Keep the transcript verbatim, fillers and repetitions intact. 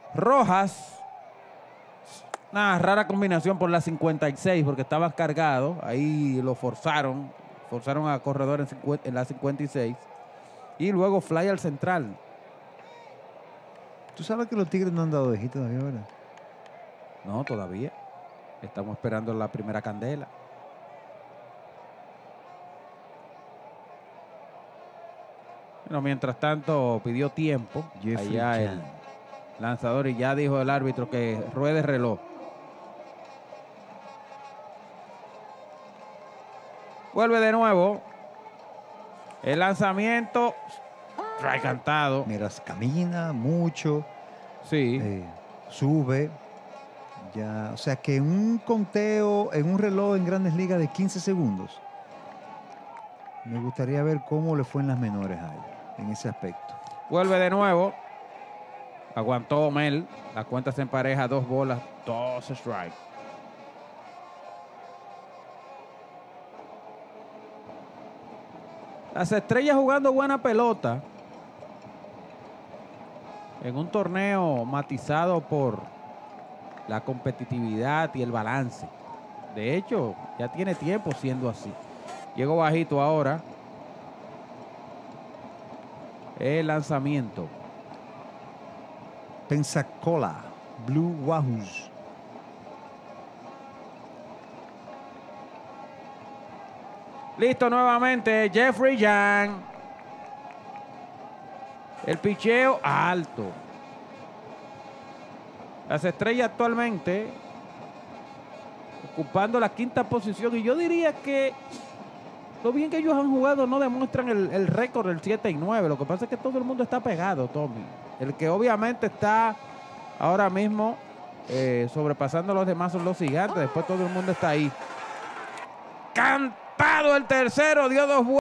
Rojas. Una rara combinación por la cincuenta y seis porque estaba cargado. Ahí lo forzaron. Forzaron a corredor en, cincuenta, en la cincuenta y seis. Y luego fly al central. ¿Tú sabes que los Tigres no han dado de hit todavía, verdad? No, todavía. Estamos esperando la primera candela. Bueno, mientras tanto, pidió tiempo. Jeffrey allá Jan. el lanzador y ya dijo el árbitro que ruede reloj. Vuelve de nuevo. El lanzamiento. Strike cantado. Miras, camina mucho. Sí. Eh, sube. Ya, o sea que en un conteo, en un reloj en Grandes Ligas de quince segundos, me gustaría ver cómo le fue en las menores a él, en ese aspecto. Vuelve de nuevo. Aguantó Mel. La cuenta se empareja. Dos bolas, dos strikes. Las Estrellas jugando buena pelota. En un torneo matizado por la competitividad y el balance. De hecho, ya tiene tiempo siendo así. Llegó bajito ahora. El lanzamiento. Pensacola, Blue Wahoos. Listo nuevamente, Jeffrey Young. El picheo alto. Las Estrellas actualmente ocupando la quinta posición. Y yo diría que lo bien que ellos han jugado no demuestran el, el récord del siete y nueve. Lo que pasa es que todo el mundo está pegado, Tommy. El que obviamente está ahora mismo eh, sobrepasando a los demás son los Gigantes. Después todo el mundo está ahí. Cantado el tercero, dio dos vueltas.